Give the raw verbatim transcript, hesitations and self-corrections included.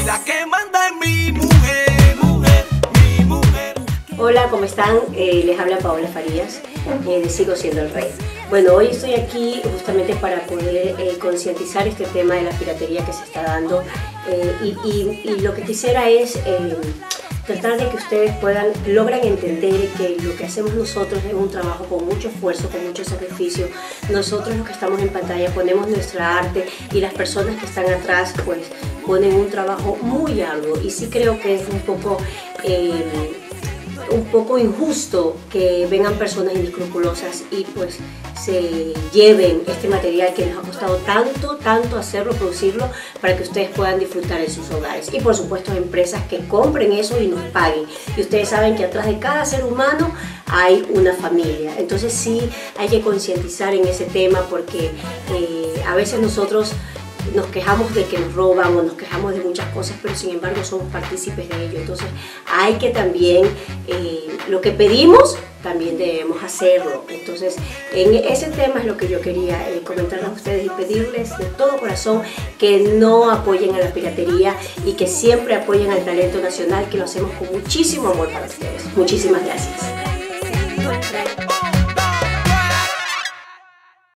la que manda es mi mujer, mujer, mi mujer. Hola, ¿cómo están? Eh, les habla Paola Farías, eh, de Sigo Siendo el Rey. Bueno, hoy estoy aquí justamente para poder eh, concientizar este tema de la piratería que se está dando eh, y, y, y lo que quisiera es eh, tratar de que ustedes puedan, logran entender que lo que hacemos nosotros es un trabajo con mucho esfuerzo, con mucho sacrificio. Nosotros los que estamos en pantalla ponemos nuestra arte y las personas que están atrás pues ponen un trabajo muy arduo, y sí creo que es un poco... Eh, un poco injusto que vengan personas inescrupulosas y pues se lleven este material que nos ha costado tanto, tanto hacerlo, producirlo, para que ustedes puedan disfrutar en sus hogares. Y por supuesto empresas que compren eso y nos paguen. Y ustedes saben que atrás de cada ser humano hay una familia. Entonces sí hay que concientizar en ese tema, porque eh, a veces nosotros nos quejamos de que nos roban o nos quejamos de muchas cosas, pero sin embargo somos partícipes de ello. Entonces hay que también, eh, lo que pedimos, también debemos hacerlo. Entonces en ese tema es lo que yo quería eh, comentarles a ustedes y pedirles de todo corazón que no apoyen a la piratería y que siempre apoyen al talento nacional, que lo hacemos con muchísimo amor para ustedes. Muchísimas gracias.